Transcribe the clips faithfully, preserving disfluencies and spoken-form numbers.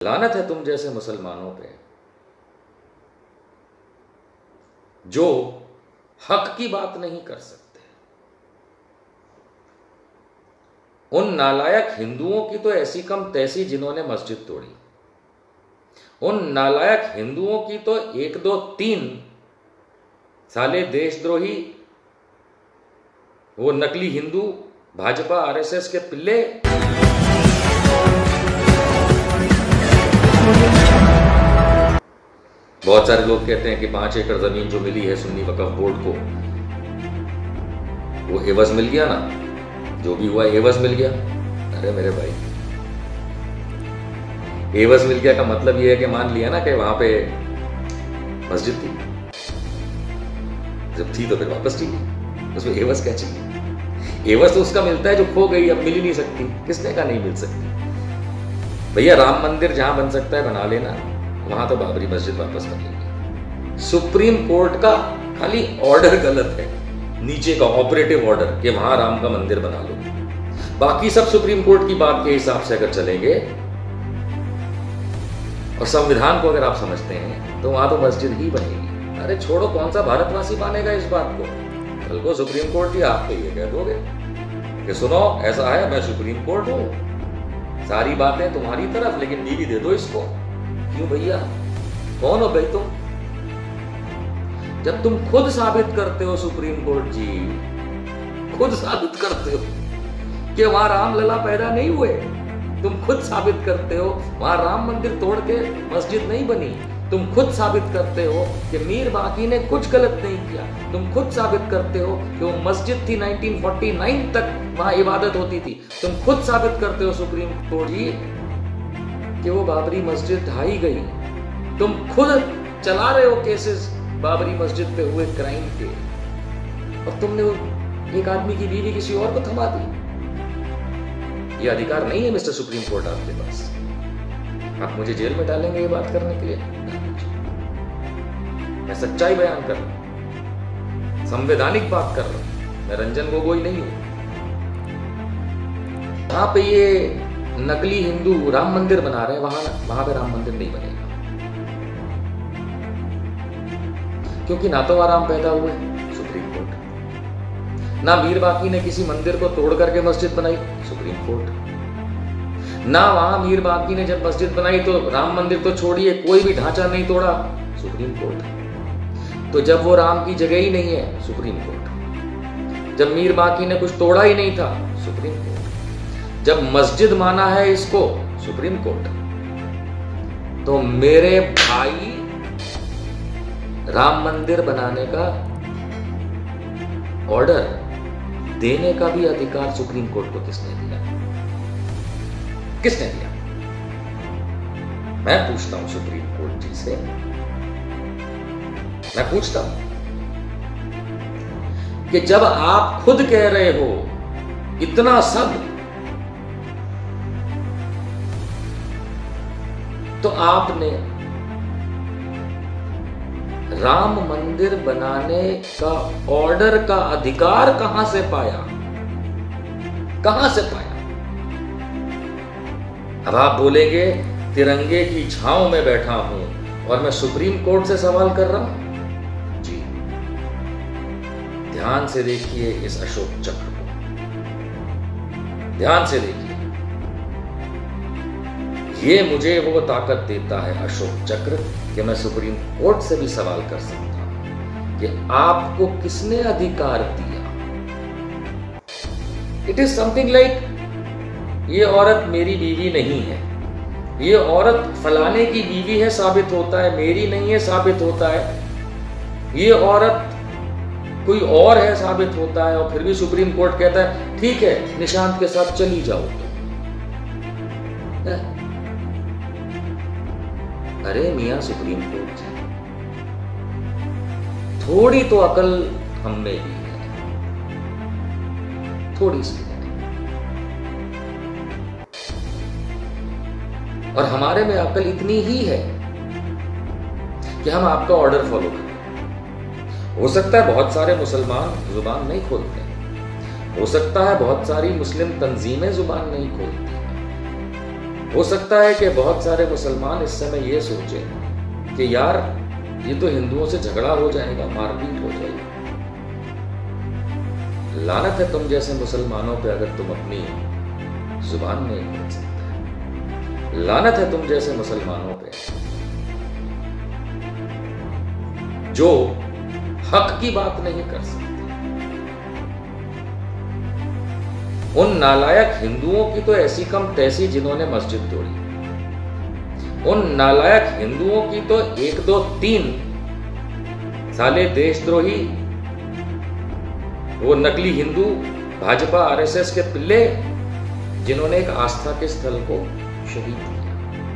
लानत है तुम जैसे मुसलमानों पे जो हक की बात नहीं कर सकते। उन नालायक हिंदुओं की तो ऐसी कम तैसी जिन्होंने मस्जिद तोड़ी। उन नालायक हिंदुओं की तो एक दो तीन साले देशद्रोही, वो नकली हिंदू, भाजपा आरएसएस के पिल्ले। बहुत सारे लोग कहते हैं कि पांच एकड़ जमीन जो मिली है सुन्नी वक्फ बोर्ड को, वो एवज मिल गया ना, जो भी हुआ एवज मिल गया। अरे मेरे भाई, एवज मिल गया का मतलब ये है कि मान लिया ना कि वहां पे मस्जिद थी, जब थी तो फिर वापस चाहिए, उसमें एवज क्या चाहिए? एवज तो उसका मिलता है जो खो गई, अब मिल ही नहीं सकती। किसने का नहीं मिल सकती? भैया राम मंदिर जहां बन सकता है बना लेना, वहां तो बाबरी मस्जिद वापस कर लेंगे। सुप्रीम कोर्ट का खाली ऑर्डर गलत है, नीचे का ऑपरेटिव ऑर्डर कि वहां राम का मंदिर बना लो। बाकी सब सुप्रीम कोर्ट की बात के हिसाब से अगर चलेंगे और संविधान को अगर आप समझते हैं तो वहां तो मस्जिद ही बनेगी। अरे छोड़ो, कौन सा भारतवासी मानेगा इस बात को? कल को सुप्रीम कोर्ट जी आप तो ये कह दोगे कि सुनो ऐसा है, मैं सुप्रीम कोर्ट हूं, सारी बातें तुम्हारी तरफ, लेकिन बीवी दे दो इसको। क्यों भैया, कौन हो भाई तुम? जब तुम खुद साबित करते हो, सुप्रीम कोर्ट जी खुद साबित करते हो कि वहां रामलला पैदा नहीं हुए, तुम खुद साबित करते हो वहां राम मंदिर तोड़ के मस्जिद नहीं बनी, तुम खुद साबित करते हो कि मीर बाकी ने कुछ गलत नहीं किया, तुम खुद साबित करते हो कि वो मस्जिद थी नाइनटीन फोर्टी नाइन तक वहां इबादत होती थी, तुम खुद साबित करते हो सुप्रीम कोर्ट जी कि वो बाबरी मस्जिद ढाई गई, तुम खुद चला रहे हो केसेस बाबरी मस्जिद पे हुए क्राइम के, और तुमने एक आदमी की बीवी किसी और को थमा दी। ये अधिकार नहीं है मिस्टर सुप्रीम कोर्ट आपके पास। आप मुझे जेल में डालेंगे ये बात करने के लिए? मैं सच्चाई बयान कर रहा हूं, संवैधानिक बात कर रहा हूं, मैं रंजन गोगोई नहीं हूं। वहां पे ये नकली हिंदू राम मंदिर बना रहे हैं, वहां वहां पे राम मंदिर नहीं बनेगा, क्योंकि ना तो वहां राम पैदा हुए सुप्रीम कोर्ट, ना मीर बाकी ने किसी मंदिर को तोड़ करके मस्जिद बनाई सुप्रीम कोर्ट, ना वहां मीर बाकी ने जब मस्जिद बनाई तो राम मंदिर तो छोड़िए कोई भी ढांचा नहीं तोड़ा सुप्रीम कोर्ट। तो जब वो राम की जगह ही नहीं है सुप्रीम कोर्ट, जब मीर बाकी ने कुछ तोड़ा ही नहीं था सुप्रीम कोर्ट, जब मस्जिद माना है इसको सुप्रीम कोर्ट, तो मेरे भाई राम मंदिर बनाने का ऑर्डर देने का भी अधिकार सुप्रीम कोर्ट को किसने दिया? किसने दिया? मैं पूछता हूं सुप्रीम कोर्ट जी से, मैं पूछता हूं कि जब आप खुद कह रहे हो इतना सब, तो आपने राम मंदिर बनाने का ऑर्डर का अधिकार कहां से पाया? कहां से पाया? अब आप बोलेंगे तिरंगे की छांव में बैठा हूं और मैं सुप्रीम कोर्ट से सवाल कर रहा हूं। जी ध्यान से देखिए इस अशोक चक्र को, ध्यान से देखिए, ये मुझे वो ताकत देता है अशोक चक्र कि मैं सुप्रीम कोर्ट से भी सवाल कर सकता हूं कि आपको किसने अधिकार दिया। इट इज समथिंग लाइक ये औरत मेरी बीवी नहीं है, ये औरत फलाने की बीवी है साबित होता है, मेरी नहीं है साबित होता है, ये औरत कोई और है साबित होता है, और फिर भी सुप्रीम कोर्ट कहता है ठीक है निशांत के साथ चली जाओ। अरे मियां सुप्रीम कोर्ट जी, थोड़ी तो अकल हम में भी है, थोड़ी सी है, और हमारे में अकल इतनी ही है कि हम आपका ऑर्डर फॉलो करें। हो सकता है बहुत सारे मुसलमान जुबान नहीं खोलते, हो सकता है बहुत सारी मुस्लिम तंजीमें जुबान नहीं खोलती, हो सकता है कि बहुत सारे मुसलमान इस समय ये सोचे कि यार ये तो हिंदुओं से झगड़ा हो जाएगा, मारपीट हो जाएगी। लानत है तुम जैसे मुसलमानों पे अगर तुम अपनी जुबान नहीं बोल सकते। लानत है तुम जैसे मुसलमानों पे जो हक की बात नहीं कर सकते। उन नालायक हिंदुओं की तो ऐसी कम तैसी जिन्होंने मस्जिद तोड़ी। उन नालायक हिंदुओं की तो एक दो तीन साले देशद्रोही, वो नकली हिंदू भाजपा आरएसएस के पिल्ले जिन्होंने एक आस्था के स्थल को शहीद किया।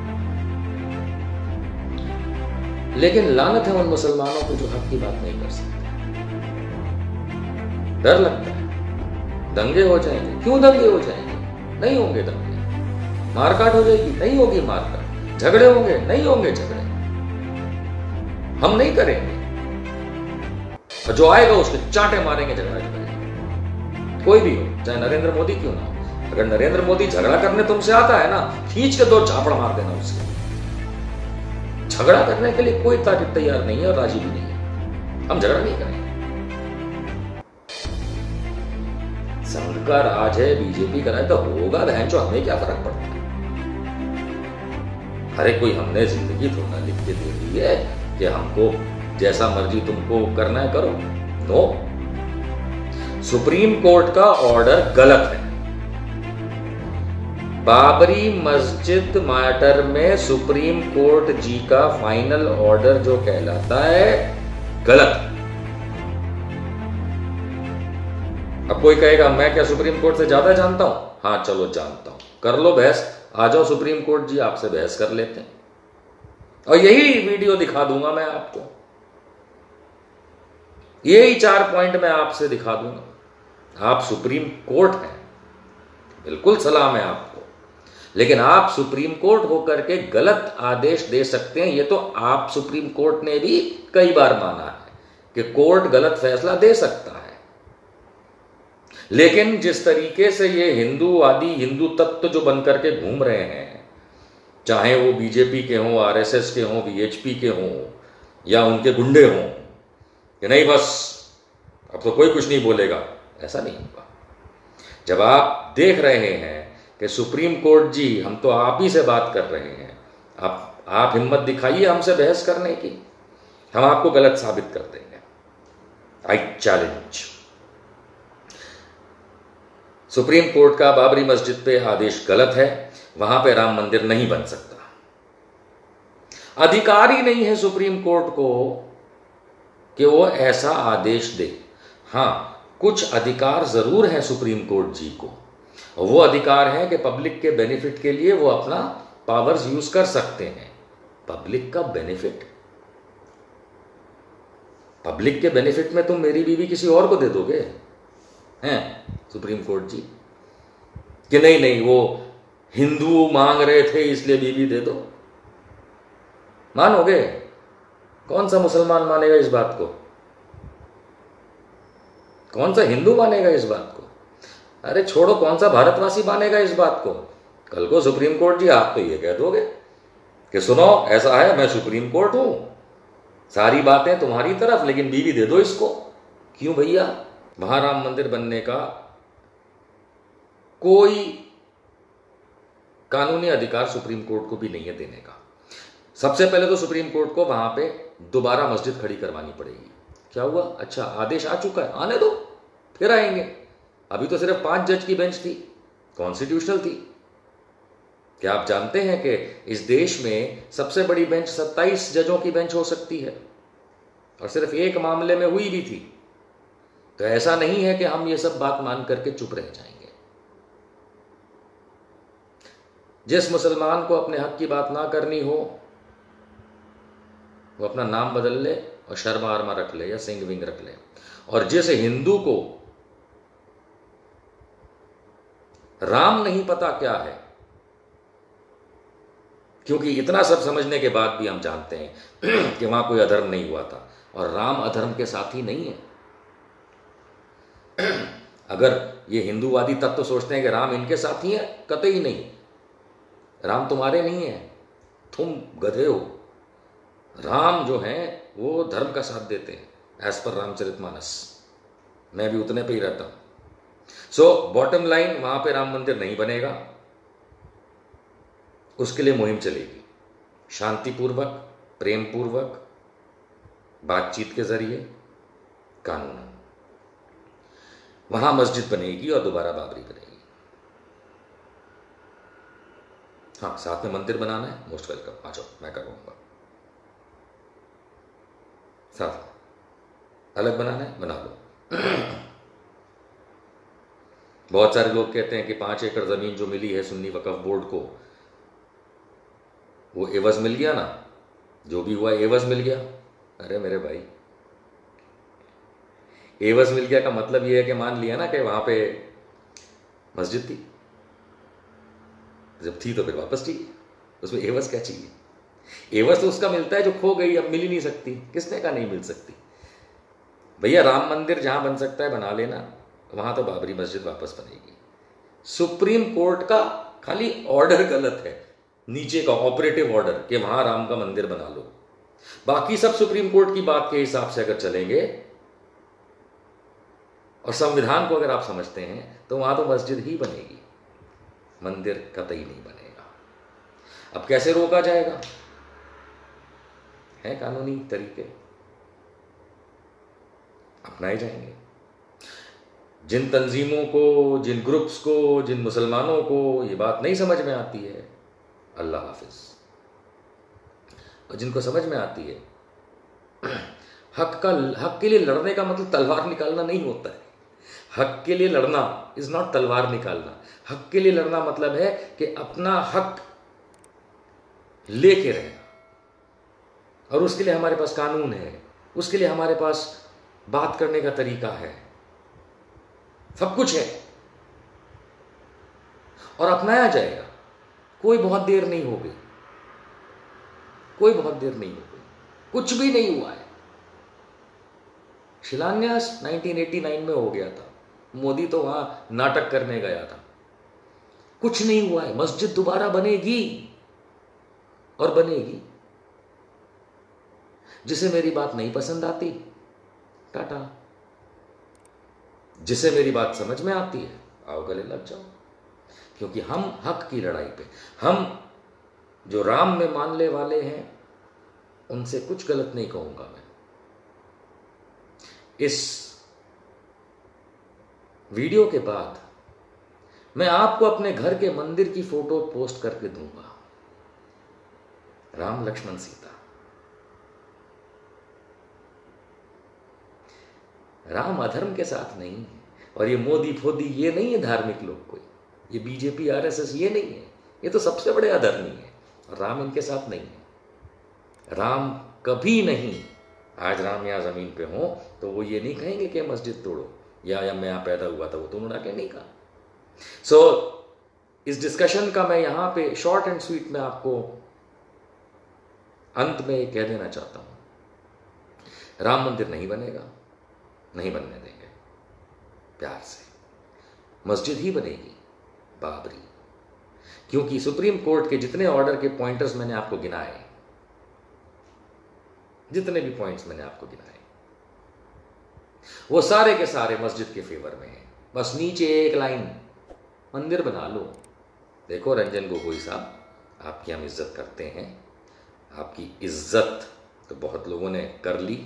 लेकिन लानत है उन मुसलमानों को जो हक की बात नहीं कर सकते। डर लगता है दंगे हो जाएंगे। क्यों दंगे हो जाएंगे? नहीं होंगे दंगे। मारकाट हो जाएगी? नहीं होगी मारकाट। झगड़े होंगे? नहीं होंगे झगड़े। हम नहीं करेंगे, और जो आएगा उसके चांटे मारेंगे, झगड़ा करेंगे। कोई भी हो, चाहे नरेंद्र मोदी क्यों ना हो। अगर नरेंद्र मोदी झगड़ा करने तुमसे आता है ना, खींच के दो चापड़ मार देना उसके। झगड़ा करने के लिए कोई ताकत तैयार नहीं है और राजी भी नहीं है। हम झगड़ा नहीं करेंगे। संघ का राज है, बीजेपी का राज तो होगा, बहन चो, हमें क्या फर्क पड़ता है। अरे कोई हमने जिंदगी थोड़ा लिख के दे दी है कि हमको जैसा मर्जी तुमको करना है करो। नो, सुप्रीम कोर्ट का ऑर्डर गलत है। बाबरी मस्जिद मैटर में सुप्रीम कोर्ट जी का फाइनल ऑर्डर जो कहलाता है गलत। अब कोई कहेगा मैं क्या सुप्रीम कोर्ट से ज्यादा जानता हूं? हाँ चलो जानता हूं, कर लो बहस, आ जाओ सुप्रीम कोर्ट जी, आपसे बहस कर लेते हैं। और यही वीडियो दिखा दूंगा मैं आपको, यही चार पॉइंट मैं आपसे दिखा दूंगा। आप सुप्रीम कोर्ट हैं, बिल्कुल सलाम है आपको, लेकिन आप सुप्रीम कोर्ट होकर के गलत आदेश दे सकते हैं। ये तो आप सुप्रीम कोर्ट ने भी कई बार माना है कि कोर्ट गलत फैसला दे सकता है। लेकिन जिस तरीके से ये हिंदूवादी हिंदू तत्व जो बनकर के घूम रहे हैं, चाहे वो बीजेपी के हों, आरएसएस के हों, वीएचपी के हों, या उनके गुंडे हों, कि नहीं बस अब तो कोई कुछ नहीं बोलेगा, ऐसा नहीं होगा। जब आप देख रहे हैं कि सुप्रीम कोर्ट जी, हम तो आप ही से बात कर रहे हैं, आप आप हिम्मत दिखाइए हमसे बहस करने की, हम आपको गलत साबित कर देंगे। I challenge. सुप्रीम कोर्ट का बाबरी मस्जिद पे आदेश गलत है, वहां पे राम मंदिर नहीं बन सकता। अधिकार ही नहीं है सुप्रीम कोर्ट को कि वो ऐसा आदेश दे। हां, कुछ अधिकार जरूर है सुप्रीम कोर्ट जी को, वो अधिकार है कि पब्लिक के बेनिफिट के लिए वो अपना पावर्स यूज कर सकते हैं। पब्लिक का बेनिफिट, पब्लिक के बेनिफिट में तुम मेरी बीवी किसी और को दे दोगे हैं सुप्रीम कोर्ट जी? कि नहीं नहीं वो हिंदू मांग रहे थे इसलिए बीवी दे दो, मानोगे? कौन सा मुसलमान मानेगा इस बात को? कौन सा हिंदू मानेगा इस बात को? अरे छोड़ो, कौन सा भारतवासी मानेगा इस बात को? कल को सुप्रीम कोर्ट जी आप तो ये कह दोगे कि सुनो ऐसा है, मैं सुप्रीम कोर्ट हूं, सारी बातें तुम्हारी तरफ, लेकिन बीवी दे दो इसको। क्यों भैया? वहां राम मंदिर बनने का कोई कानूनी अधिकार सुप्रीम कोर्ट को भी नहीं है देने का। सबसे पहले तो सुप्रीम कोर्ट को वहां पे दोबारा मस्जिद खड़ी करवानी पड़ेगी। क्या हुआ? अच्छा आदेश आ चुका है, आने दो, फिर आएंगे। अभी तो सिर्फ पांच जज की बेंच थी, कॉन्स्टिट्यूशनल थी। क्या आप जानते हैं कि इस देश में सबसे बड़ी बेंच सत्ताईस जजों की बेंच हो सकती है, और सिर्फ एक मामले में हुई भी थी। तो ऐसा नहीं है कि हम ये सब बात मान करके चुप रह जाएंगे। जिस मुसलमान को अपने हक की बात ना करनी हो, वो अपना नाम बदल ले और शर्मा आर्मा रख ले या सिंह विंग रख ले। और जिस हिंदू को राम नहीं पता क्या है, क्योंकि इतना सब समझने के बाद भी हम जानते हैं कि वहां कोई अधर्म नहीं हुआ था, और राम अधर्म के साथी नहीं है। अगर ये हिंदूवादी तत्व सोचते हैं कि राम इनके साथी है, कतई नहीं। राम तुम्हारे नहीं है, तुम गधे हो। राम जो हैं वो धर्म का साथ देते हैं एज पर रामचरितमानस। मैं भी उतने पे ही रहता हूं। सो बॉटम लाइन, वहां पे राम मंदिर नहीं बनेगा। उसके लिए मुहिम चलेगी, शांतिपूर्वक, प्रेम पूर्वक, बातचीत के जरिए, कानून। वहां मस्जिद बनेगी और दोबारा बाबरी बनेगी। हाँ, साथ में मंदिर बनाना है, मोस्ट वेलकम, आ जाओ, मैं करवाऊंगा। साथ अलग बनाना है, बना लो। बहुत सारे लोग कहते हैं कि पांच एकड़ जमीन जो मिली है सुन्नी वक्फ बोर्ड को, वो एवज मिल गया ना, जो भी हुआ एवज मिल गया। अरे मेरे भाई, एवज मिल गया का मतलब ये है कि मान लिया ना कि वहां पे मस्जिद थी, जब थी तो फिर वापस चाहिए, उसमें एवज क्या चाहिए? एवज तो उसका मिलता है जो खो गई, अब मिल ही नहीं सकती। किसने कहा नहीं मिल सकती? भैया राम मंदिर जहां बन सकता है बना लेना, वहां तो बाबरी मस्जिद वापस बनेगी। सुप्रीम कोर्ट का खाली ऑर्डर गलत है, नीचे का ऑपरेटिव ऑर्डर, कि वहां राम का मंदिर बना लो। बाकी सब सुप्रीम कोर्ट की बात के हिसाब से अगर चलेंगे और संविधान को अगर आप समझते हैं, तो वहां तो मस्जिद ही बनेगी, मंदिर कतई नहीं बनेगा। अब कैसे रोका जाएगा? है कानूनी तरीके, अपनाए जाएंगे। जिन तंजीमों को, जिन ग्रुप्स को, जिन मुसलमानों को ये बात नहीं समझ में आती है, अल्लाह हाफिज। और जिनको समझ में आती है, हक का हक के लिए लड़ने का मतलब तलवार निकालना नहीं होता है। हक के लिए लड़ना इज नॉट तलवार निकालना। हक के लिए लड़ना मतलब है कि अपना हक लेके रहना, और उसके लिए हमारे पास कानून है, उसके लिए हमारे पास बात करने का तरीका है, सब कुछ है, और अपनाया जाएगा। कोई बहुत देर नहीं हो गई, कोई बहुत देर नहीं हो गई, कुछ भी नहीं हुआ है। शिलान्यास उन्नीस सौ नवासी में हो गया था, मोदी तो वहां नाटक करने गया था। कुछ नहीं हुआ है, मस्जिद दोबारा बनेगी और बनेगी। जिसे मेरी बात नहीं पसंद आती, टाटा। जिसे मेरी बात समझ में आती है, आओ गले लग जाओ। क्योंकि हम हक की लड़ाई पे, हम जो राम में मानने वाले हैं, उनसे कुछ गलत नहीं कहूंगा मैं। इस वीडियो के बाद मैं आपको अपने घर के मंदिर की फोटो पोस्ट करके दूंगा, राम लक्ष्मण सीता। राम अधर्म के साथ नहीं है, और ये मोदी फोदी ये नहीं है धार्मिक लोग, कोई ये बीजेपी आरएसएस ये नहीं है, ये तो सबसे बड़े अधर्मी है, और राम इनके साथ नहीं है। राम कभी नहीं, आज राम यहाँ जमीन पे हो तो वो ये नहीं कहेंगे कि मस्जिद तोड़ो, या या मैं यहाँ पैदा हुआ था वो तुम उड़ा के नहीं कहा। सो so, इस डिस्कशन का मैं यहां पे शॉर्ट एंड स्वीट में आपको अंत में कह देना चाहता हूं, राम मंदिर नहीं बनेगा, नहीं बनने देंगे, प्यार से। मस्जिद ही बनेगी, बाबरी। क्योंकि सुप्रीम कोर्ट के जितने ऑर्डर के पॉइंटर्स मैंने आपको गिनाए, जितने भी पॉइंट्स मैंने आपको गिनाए, वो सारे के सारे मस्जिद के फेवर में हैं। बस नीचे एक लाइन, मंदिर बना लो। देखो रंजन गोगोई साहब, आपकी हम इज्जत करते हैं, आपकी इज्जत तो बहुत लोगों ने कर ली,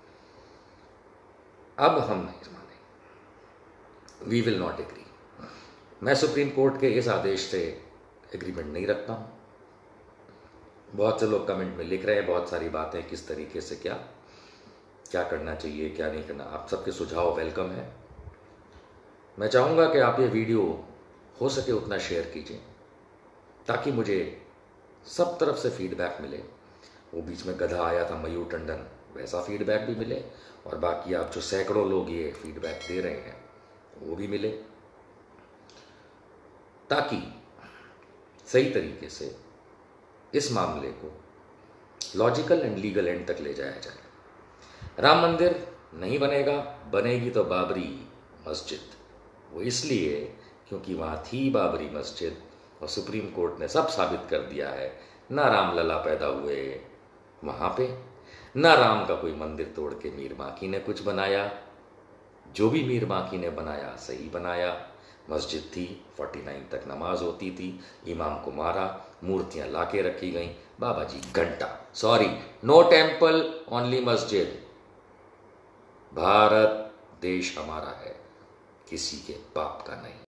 अब हम नहीं मानेंगे, वी विल नॉट एग्री। मैं सुप्रीम कोर्ट के इस आदेश से एग्रीमेंट नहीं रखता हूं। बहुत से लोग कमेंट में लिख रहे हैं बहुत सारी बातें, किस तरीके से क्या क्या करना चाहिए, क्या नहीं करना। आप सबके सुझाव वेलकम है। मैं चाहूँगा कि आप ये वीडियो हो सके उतना शेयर कीजिए, ताकि मुझे सब तरफ से फीडबैक मिले। वो बीच में गधा आया था मयूर टंडन, वैसा फीडबैक भी मिले, और बाकी आप जो सैकड़ों लोग ये फीडबैक दे रहे हैं वो भी मिले, ताकि सही तरीके से इस मामले को लॉजिकल एंड लीगल एंड तक ले जाया जाए। राम मंदिर नहीं बनेगा, बनेगी तो बाबरी मस्जिद। वो इसलिए क्योंकि वहाँ थी बाबरी मस्जिद, और सुप्रीम कोर्ट ने सब साबित कर दिया है, ना रामलला पैदा हुए वहाँ पे, ना राम का कोई मंदिर तोड़ के मीर बांकी ने कुछ बनाया। जो भी मीर बांकी ने बनाया सही बनाया। मस्जिद थी, उनचास तक नमाज होती थी, इमाम को मारा, मूर्तियां लाके रखी गई, बाबा जी घंटा, सॉरी नो टेम्पल ओनली मस्जिद। भारत देश हमारा है, किसी के बाप का नहीं।